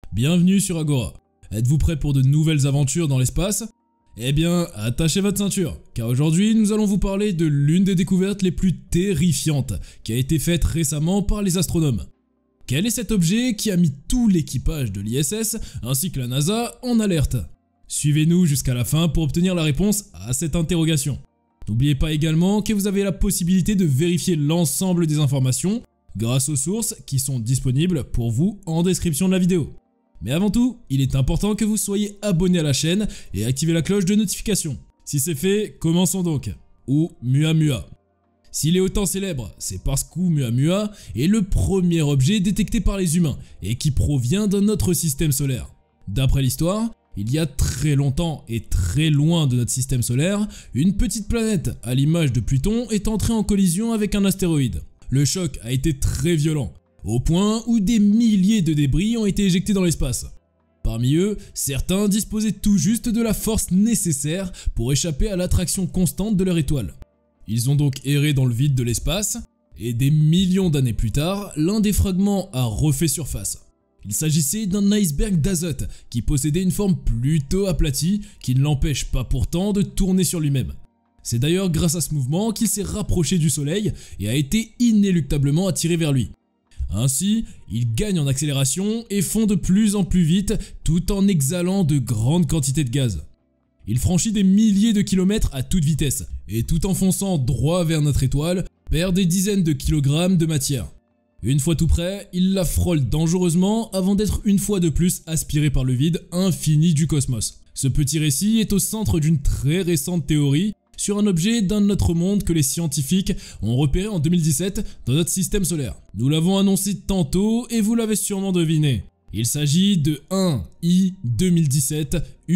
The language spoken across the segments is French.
Bienvenue sur Agora. Êtes-vous prêt pour de nouvelles aventures dans l'espace? Eh bien, attachez votre ceinture, car aujourd'hui nous allons vous parler de l'une des découvertes les plus terrifiantes qui a été faite récemment par les astronomes. Quel est cet objet qui a mis tout l'équipage de l'ISS ainsi que la NASA en alerte? Suivez-nous jusqu'à la fin pour obtenir la réponse à cette interrogation. N'oubliez pas également que vous avez la possibilité de vérifier l'ensemble des informations grâce aux sources qui sont disponibles pour vous en description de la vidéo. Mais avant tout, il est important que vous soyez abonné à la chaîne et activez la cloche de notification. Si c'est fait, commençons donc. Oumuamua. S'il est autant célèbre, c'est parce qu'Oumuamua est le premier objet détecté par les humains et qui provient d'un autre système solaire. D'après l'histoire, il y a très longtemps et très loin de notre système solaire, une petite planète à l'image de Pluton est entrée en collision avec un astéroïde. Le choc a été très violent, au point où des milliers de débris ont été éjectés dans l'espace. Parmi eux, certains disposaient tout juste de la force nécessaire pour échapper à l'attraction constante de leur étoile. Ils ont donc erré dans le vide de l'espace, et des millions d'années plus tard, l'un des fragments a refait surface. Il s'agissait d'un iceberg d'azote qui possédait une forme plutôt aplatie qui ne l'empêche pas pourtant de tourner sur lui-même. C'est d'ailleurs grâce à ce mouvement qu'il s'est rapproché du Soleil et a été inéluctablement attiré vers lui. Ainsi, il gagne en accélération et fond de plus en plus vite tout en exhalant de grandes quantités de gaz. Il franchit des milliers de kilomètres à toute vitesse et tout en fonçant droit vers notre étoile, perd des dizaines de kilogrammes de matière. Une fois tout prêt, il la frôle dangereusement avant d'être une fois de plus aspiré par le vide infini du cosmos. Ce petit récit est au centre d'une très récente théorie sur un objet d'un autre monde que les scientifiques ont repéré en 2017 dans notre système solaire. Nous l'avons annoncé tantôt et vous l'avez sûrement deviné. Il s'agit de 1I 2017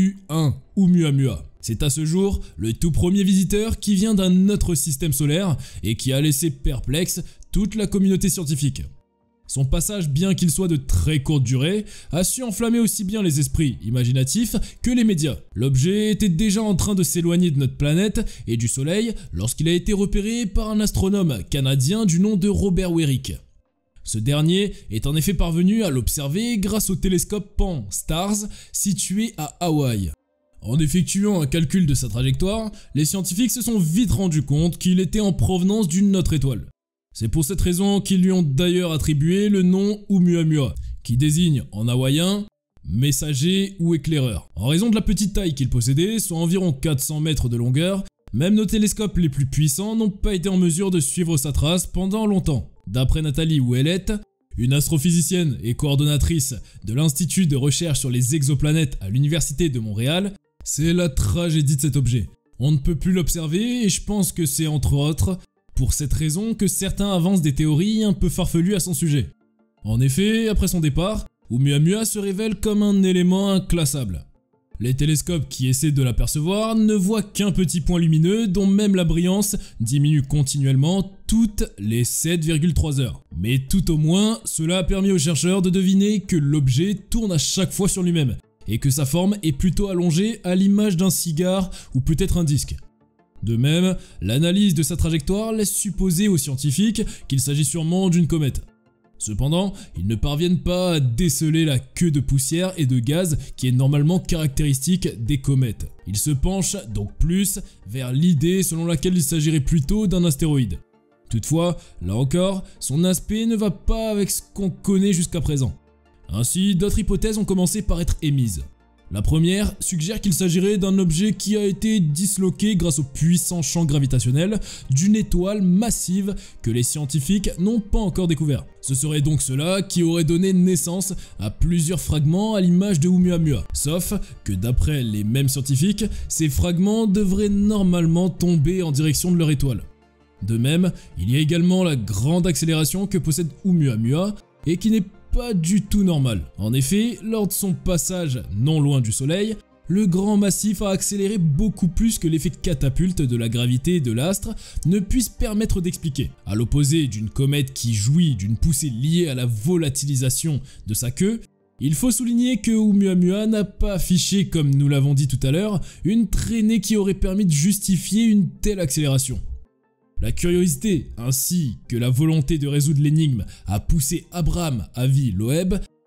U1 Oumuamua. C'est à ce jour le tout premier visiteur qui vient d'un autre système solaire et qui a laissé perplexe toute la communauté scientifique. Son passage, bien qu'il soit de très courte durée, a su enflammer aussi bien les esprits imaginatifs que les médias. L'objet était déjà en train de s'éloigner de notre planète et du Soleil lorsqu'il a été repéré par un astronome canadien du nom de Robert Weryk. Ce dernier est en effet parvenu à l'observer grâce au télescope Pan-STARRS situé à Hawaï. En effectuant un calcul de sa trajectoire, les scientifiques se sont vite rendus compte qu'il était en provenance d'une autre étoile. C'est pour cette raison qu'ils lui ont d'ailleurs attribué le nom Oumuamua, qui désigne en hawaïen « messager » ou « éclaireur ». En raison de la petite taille qu'il possédait, soit environ 400 mètres de longueur, même nos télescopes les plus puissants n'ont pas été en mesure de suivre sa trace pendant longtemps. D'après Nathalie Ouellette, une astrophysicienne et coordonnatrice de l'Institut de recherche sur les exoplanètes à l'Université de Montréal, c'est la tragédie de cet objet. On ne peut plus l'observer et je pense que c'est entre autres pour cette raison que certains avancent des théories un peu farfelues à son sujet. En effet, après son départ, Oumuamua se révèle comme un élément inclassable. Les télescopes qui essaient de l'apercevoir ne voient qu'un petit point lumineux dont même la brillance diminue continuellement toutes les 7,3 heures. Mais tout au moins, cela a permis aux chercheurs de deviner que l'objet tourne à chaque fois sur lui-même et que sa forme est plutôt allongée à l'image d'un cigare ou peut-être un disque. De même, l'analyse de sa trajectoire laisse supposer aux scientifiques qu'il s'agit sûrement d'une comète. Cependant, ils ne parviennent pas à déceler la queue de poussière et de gaz qui est normalement caractéristique des comètes. Ils se penchent donc plus vers l'idée selon laquelle il s'agirait plutôt d'un astéroïde. Toutefois, là encore, son aspect ne va pas avec ce qu'on connaît jusqu'à présent. Ainsi, d'autres hypothèses ont commencé par être émises. La première suggère qu'il s'agirait d'un objet qui a été disloqué grâce au puissant champ gravitationnel d'une étoile massive que les scientifiques n'ont pas encore découvert. Ce serait donc cela qui aurait donné naissance à plusieurs fragments à l'image de Oumuamua. Sauf que d'après les mêmes scientifiques, ces fragments devraient normalement tomber en direction de leur étoile. De même, il y a également la grande accélération que possède Oumuamua et qui n'est pas du tout normal. En effet, lors de son passage non loin du Soleil, le grand massif a accéléré beaucoup plus que l'effet catapulte de la gravité de l'astre ne puisse permettre d'expliquer. À l'opposé d'une comète qui jouit d'une poussée liée à la volatilisation de sa queue, il faut souligner que Oumuamua n'a pas affiché, comme nous l'avons dit tout à l'heure, une traînée qui aurait permis de justifier une telle accélération. La curiosité ainsi que la volonté de résoudre l'énigme a poussé Abraham Avi Loeb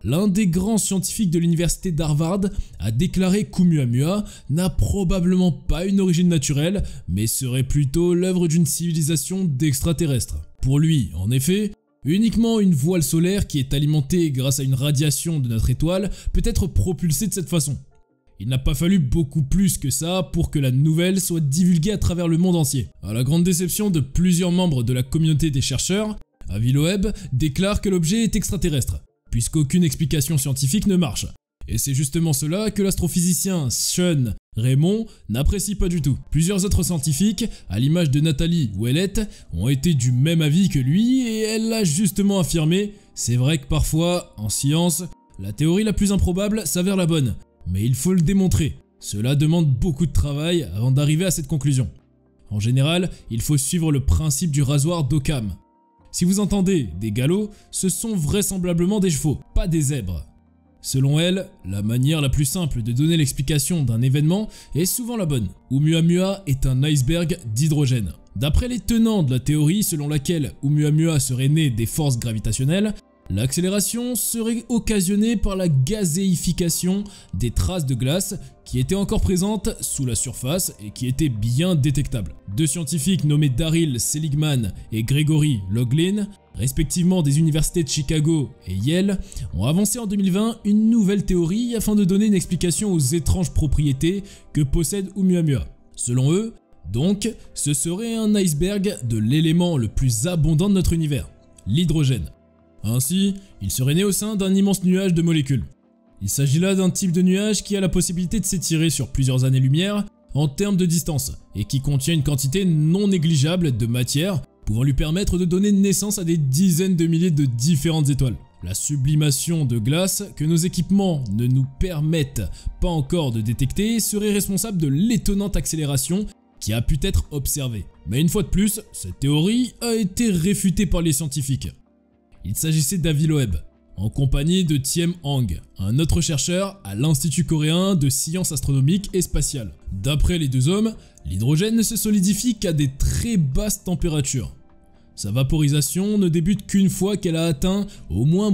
L'un des grands scientifiques de l'université d'Harvard a déclaré qu'Oumuamua n'a probablement pas une origine naturelle, mais serait plutôt l'œuvre d'une civilisation d'extraterrestres. Pour lui, en effet, uniquement une voile solaire qui est alimentée grâce à une radiation de notre étoile peut être propulsée de cette façon. Il n'a pas fallu beaucoup plus que ça pour que la nouvelle soit divulguée à travers le monde entier. À la grande déception de plusieurs membres de la communauté des chercheurs, Avi Loeb déclare que l'objet est extraterrestre, puisqu'aucune explication scientifique ne marche. Et c'est justement cela que l'astrophysicien Sean Raymond n'apprécie pas du tout. Plusieurs autres scientifiques, à l'image de Nathalie Ouellette, ont été du même avis que lui et elle l'a justement affirmé. C'est vrai que parfois, en science, la théorie la plus improbable s'avère la bonne, mais il faut le démontrer. Cela demande beaucoup de travail avant d'arriver à cette conclusion. En général, il faut suivre le principe du rasoir d'Occam. Si vous entendez des galops, ce sont vraisemblablement des chevaux, pas des zèbres. Selon elle, la manière la plus simple de donner l'explication d'un événement est souvent la bonne. Oumuamua est un iceberg d'hydrogène. D'après les tenants de la théorie selon laquelle Oumuamua serait né des forces gravitationnelles, l'accélération serait occasionnée par la gazéification des traces de glace qui étaient encore présentes sous la surface et qui étaient bien détectables. Deux scientifiques nommés Daryl Seligman et Gregory Loughlin, respectivement des universités de Chicago et Yale, ont avancé en 2020 une nouvelle théorie afin de donner une explication aux étranges propriétés que possède Oumuamua. Selon eux, donc, ce serait un iceberg de l'élément le plus abondant de notre univers, l'hydrogène. Ainsi, il serait né au sein d'un immense nuage de molécules. Il s'agit là d'un type de nuage qui a la possibilité de s'étirer sur plusieurs années-lumière en termes de distance et qui contient une quantité non négligeable de matière pouvant lui permettre de donner naissance à des dizaines de milliers de différentes étoiles. La sublimation de glace que nos équipements ne nous permettent pas encore de détecter serait responsable de l'étonnante accélération qui a pu être observée. Mais une fois de plus, cette théorie a été réfutée par les scientifiques. Il s'agissait d'Avi Loeb, en compagnie de Thiem Hang, un autre chercheur à l'Institut coréen de sciences astronomiques et spatiales. D'après les deux hommes, l'hydrogène ne se solidifie qu'à des très basses températures. Sa vaporisation ne débute qu'une fois qu'elle a atteint au moins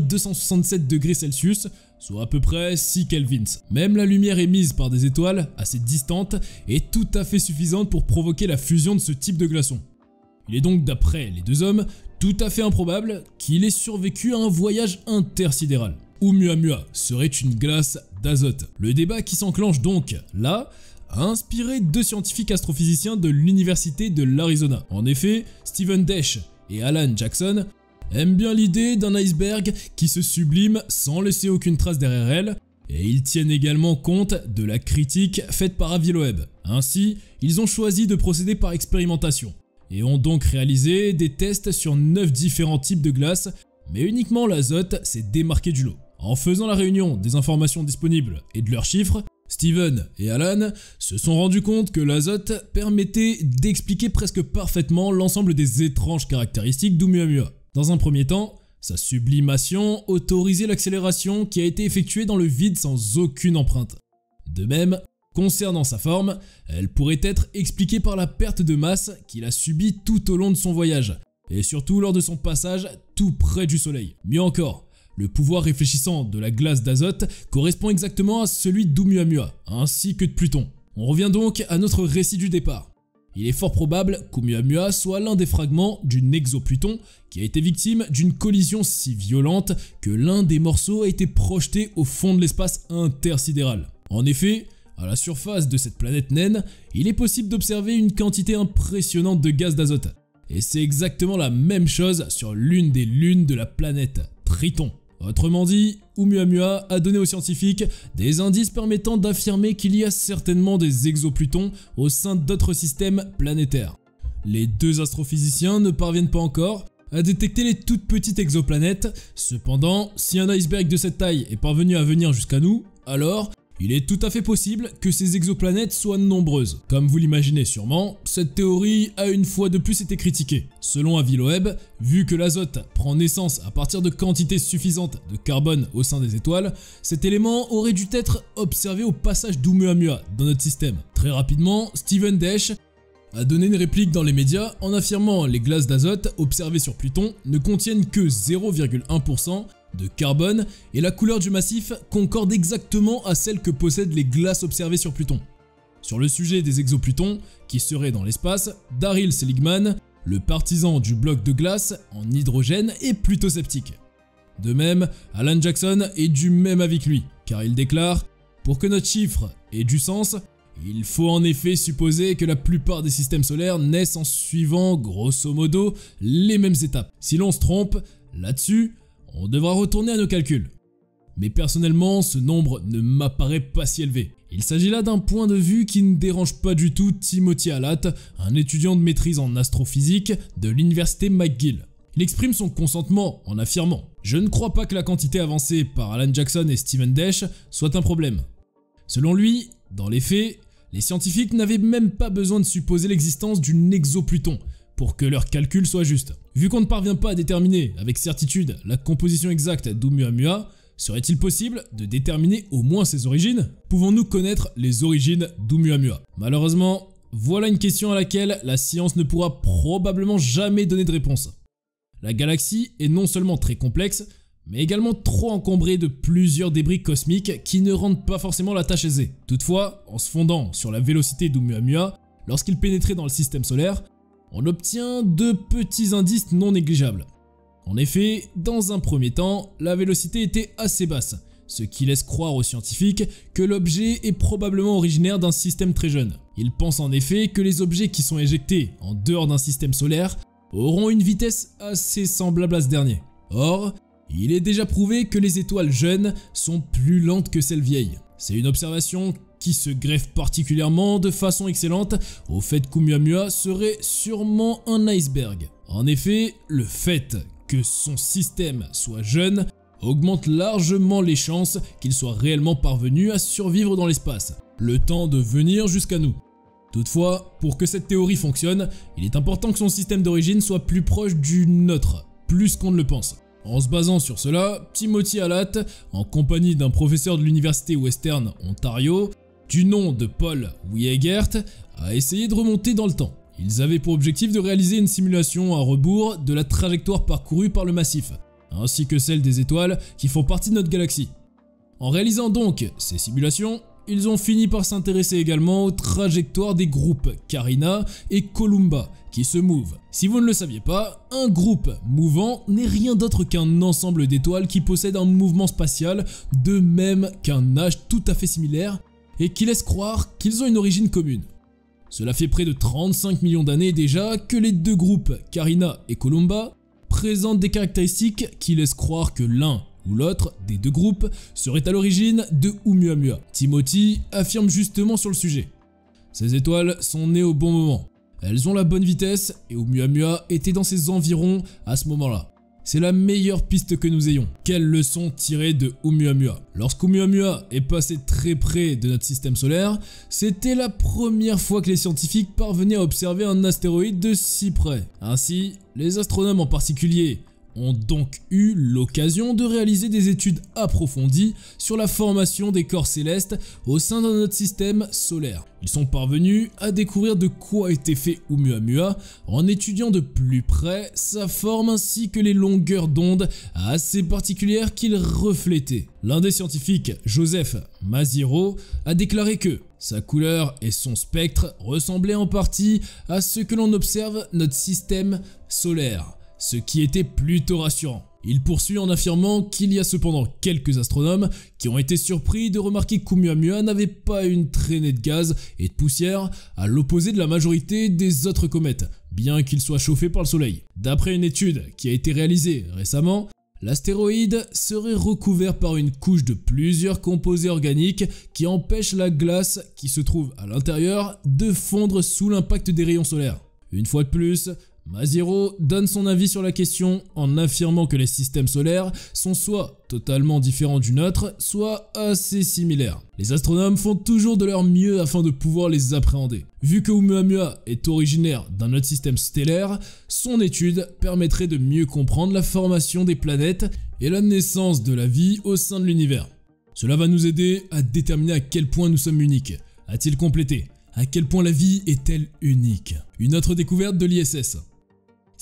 -267 degrés Celsius, soit à peu près 6 kelvins. Même la lumière émise par des étoiles assez distantes est tout à fait suffisante pour provoquer la fusion de ce type de glaçons. Il est donc, d'après les deux hommes, tout à fait improbable qu'il ait survécu à un voyage intersidéral. Oumuamua serait une glace d'azote. Le débat qui s'enclenche donc là a inspiré deux scientifiques astrophysiciens de l'université de l'Arizona. En effet, Stephen Desch et Alan Jackson aiment bien l'idée d'un iceberg qui se sublime sans laisser aucune trace derrière elle, et ils tiennent également compte de la critique faite par Avi Loeb. Ainsi, ils ont choisi de procéder par expérimentation et ont donc réalisé des tests sur 9 différents types de glace, mais uniquement l'azote s'est démarqué du lot. En faisant la réunion des informations disponibles et de leurs chiffres, Steven et Alan se sont rendus compte que l'azote permettait d'expliquer presque parfaitement l'ensemble des étranges caractéristiques d'Oumuamua. Dans un premier temps, sa sublimation autorisait l'accélération qui a été effectuée dans le vide sans aucune empreinte. De même, concernant sa forme, elle pourrait être expliquée par la perte de masse qu'il a subie tout au long de son voyage, et surtout lors de son passage tout près du soleil. Mieux encore, le pouvoir réfléchissant de la glace d'azote correspond exactement à celui d'Oumuamua, ainsi que de Pluton. On revient donc à notre récit du départ. Il est fort probable qu'Oumuamua soit l'un des fragments d'une exopluton qui a été victime d'une collision si violente que l'un des morceaux a été projeté au fond de l'espace intersidéral. En effet, à la surface de cette planète naine, il est possible d'observer une quantité impressionnante de gaz d'azote. Et c'est exactement la même chose sur l'une des lunes de la planète, Triton. Autrement dit, Oumuamua a donné aux scientifiques des indices permettant d'affirmer qu'il y a certainement des exoplutons au sein d'autres systèmes planétaires. Les deux astrophysiciens ne parviennent pas encore à détecter les toutes petites exoplanètes, cependant, si un iceberg de cette taille est parvenu à venir jusqu'à nous, alors il est tout à fait possible que ces exoplanètes soient nombreuses. Comme vous l'imaginez sûrement, cette théorie a une fois de plus été critiquée. Selon Avi Loeb, vu que l'azote prend naissance à partir de quantités suffisantes de carbone au sein des étoiles, cet élément aurait dû être observé au passage d'Oumuamua dans notre système. Très rapidement, Stephen Desch a donné une réplique dans les médias en affirmant les glaces d'azote observées sur Pluton ne contiennent que 0,1% de carbone, et la couleur du massif concorde exactement à celle que possèdent les glaces observées sur Pluton. Sur le sujet des exopluton, qui seraient dans l'espace, Daryl Seligman, le partisan du bloc de glace en hydrogène, est plutôt sceptique. De même, Alan Jackson est du même avis que lui, car il déclare « Pour que notre chiffre ait du sens, il faut en effet supposer que la plupart des systèmes solaires naissent en suivant, grosso modo, les mêmes étapes. Si l'on se trompe, là-dessus, on devra retourner à nos calculs. Mais personnellement, ce nombre ne m'apparaît pas si élevé. Il s'agit là d'un point de vue qui ne dérange pas du tout Timothy Alat, un étudiant de maîtrise en astrophysique de l'université McGill. Il exprime son consentement en affirmant « Je ne crois pas que la quantité avancée par Alan Jackson et Steven Desch soit un problème. » Selon lui, dans les faits, les scientifiques n'avaient même pas besoin de supposer l'existence d'une exopluton pour que leurs calculs soient justes. Vu qu'on ne parvient pas à déterminer avec certitude la composition exacte d'Oumuamua, serait-il possible de déterminer au moins ses origines? Pouvons-nous connaître les origines d'Oumuamua? Malheureusement, voilà une question à laquelle la science ne pourra probablement jamais donner de réponse. La galaxie est non seulement très complexe, mais également trop encombrée de plusieurs débris cosmiques qui ne rendent pas forcément la tâche aisée. Toutefois, en se fondant sur la vélocité d'Oumuamua, lorsqu'il pénétrait dans le système solaire, on obtient de petits indices non négligeables. En effet, dans un premier temps, la vélocité était assez basse, ce qui laisse croire aux scientifiques que l'objet est probablement originaire d'un système très jeune. Ils pensent en effet que les objets qui sont éjectés en dehors d'un système solaire auront une vitesse assez semblable à ce dernier. Or, il est déjà prouvé que les étoiles jeunes sont plus lentes que celles vieilles. C'est une observation qui se greffe particulièrement de façon excellente au fait qu'Oumuamua serait sûrement un iceberg. En effet, le fait que son système soit jeune augmente largement les chances qu'il soit réellement parvenu à survivre dans l'espace, le temps de venir jusqu'à nous. Toutefois, pour que cette théorie fonctionne, il est important que son système d'origine soit plus proche du nôtre, plus qu'on ne le pense. En se basant sur cela, Timothy Alat, en compagnie d'un professeur de l'université Western Ontario, du nom de Paul Wiegert, a essayé de remonter dans le temps. Ils avaient pour objectif de réaliser une simulation à rebours de la trajectoire parcourue par le massif, ainsi que celle des étoiles qui font partie de notre galaxie. En réalisant donc ces simulations, ils ont fini par s'intéresser également aux trajectoires des groupes Carina et Columba qui se mouvent. Si vous ne le saviez pas, un groupe mouvant n'est rien d'autre qu'un ensemble d'étoiles qui possèdent un mouvement spatial de même qu'un âge tout à fait similaire et qui laisse croire qu'ils ont une origine commune. Cela fait près de 35 millions d'années déjà que les deux groupes Carina et Columba présentent des caractéristiques qui laissent croire que l'un ou l'autre des deux groupes serait à l'origine de Oumuamua. Timothy affirme justement sur le sujet. Ces étoiles sont nées au bon moment. Elles ont la bonne vitesse et Oumuamua était dans ses environs à ce moment-là. C'est la meilleure piste que nous ayons. Quelle leçon tirer de Oumuamua? Lorsqu'Oumuamua est passé très près de notre système solaire, c'était la première fois que les scientifiques parvenaient à observer un astéroïde de si près. Ainsi, les astronomes en particulier ont donc eu l'occasion de réaliser des études approfondies sur la formation des corps célestes au sein de notre système solaire. Ils sont parvenus à découvrir de quoi était fait Oumuamua en étudiant de plus près sa forme ainsi que les longueurs d'onde assez particulières qu'il reflétait. L'un des scientifiques, Joseph Maziro, a déclaré que sa couleur et son spectre ressemblaient en partie à ce que l'on observe notre système solaire, ce qui était plutôt rassurant. Il poursuit en affirmant qu'il y a cependant quelques astronomes qui ont été surpris de remarquer qu'Oumuamua n'avait pas une traînée de gaz et de poussière à l'opposé de la majorité des autres comètes, bien qu'il soit chauffé par le soleil. D'après une étude qui a été réalisée récemment, l'astéroïde serait recouvert par une couche de plusieurs composés organiques qui empêchent la glace qui se trouve à l'intérieur de fondre sous l'impact des rayons solaires. Une fois de plus, Maziro donne son avis sur la question en affirmant que les systèmes solaires sont soit totalement différents du nôtre, soit assez similaires. Les astronomes font toujours de leur mieux afin de pouvoir les appréhender. Vu que Oumuamua est originaire d'un autre système stellaire, son étude permettrait de mieux comprendre la formation des planètes et la naissance de la vie au sein de l'univers. Cela va nous aider à déterminer à quel point nous sommes uniques, a-t-il complété. À quel point la vie est-elle unique? Une autre découverte de l'ISS.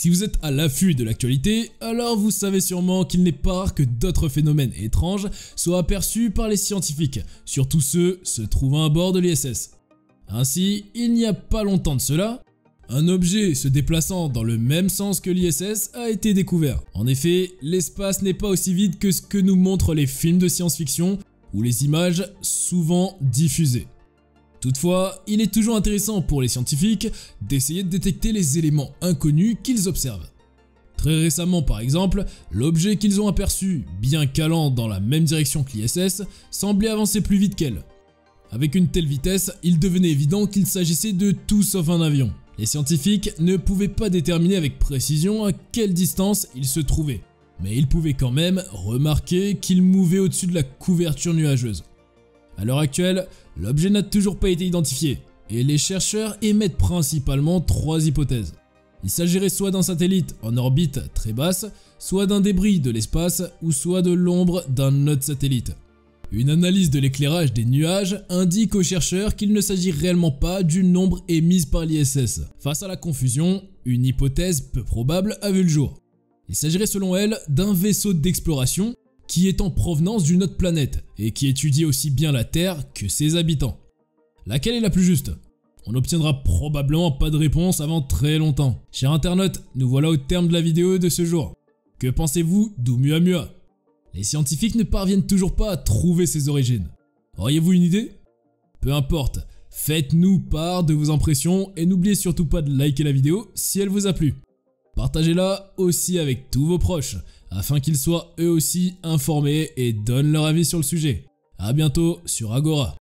Si vous êtes à l'affût de l'actualité, alors vous savez sûrement qu'il n'est pas rare que d'autres phénomènes étranges soient aperçus par les scientifiques, surtout ceux se trouvant à bord de l'ISS. Ainsi, il n'y a pas longtemps de cela, un objet se déplaçant dans le même sens que l'ISS a été découvert. En effet, l'espace n'est pas aussi vide que ce que nous montrent les films de science-fiction ou les images souvent diffusées. Toutefois, il est toujours intéressant pour les scientifiques d'essayer de détecter les éléments inconnus qu'ils observent. Très récemment par exemple, l'objet qu'ils ont aperçu, bien qu'allant dans la même direction que l'ISS, semblait avancer plus vite qu'elle. Avec une telle vitesse, il devenait évident qu'il s'agissait de tout sauf un avion. Les scientifiques ne pouvaient pas déterminer avec précision à quelle distance il se trouvait, mais ils pouvaient quand même remarquer qu'il mouvait au-dessus de la couverture nuageuse. À l'heure actuelle, l'objet n'a toujours pas été identifié, et les chercheurs émettent principalement 3 hypothèses. Il s'agirait soit d'un satellite en orbite très basse, soit d'un débris de l'espace, ou soit de l'ombre d'un autre satellite. Une analyse de l'éclairage des nuages indique aux chercheurs qu'il ne s'agit réellement pas d'une ombre émise par l'ISS. Face à la confusion, une hypothèse peu probable a vu le jour. Il s'agirait selon elle d'un vaisseau d'exploration qui est en provenance d'une autre planète et qui étudie aussi bien la Terre que ses habitants. Laquelle est la plus juste? On n'obtiendra probablement pas de réponse avant très longtemps. Chers internautes, nous voilà au terme de la vidéo de ce jour. Que pensez-vous d'Oumuamua? Les scientifiques ne parviennent toujours pas à trouver ses origines. Auriez-vous une idée? Peu importe, faites-nous part de vos impressions et n'oubliez surtout pas de liker la vidéo si elle vous a plu. Partagez-la aussi avec tous vos proches, afin qu'ils soient eux aussi informés et donnent leur avis sur le sujet. A bientôt sur Agora.